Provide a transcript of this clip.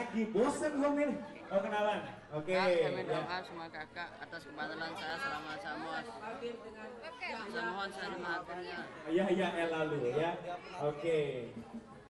lagi, bosan gua nih. Oh kenalan, oke. Kami Ya. doa semua kakak atas kebetulan saya selama sama bisa mohon saya dimaafkan ya. Iya iya lalu ya. Oke.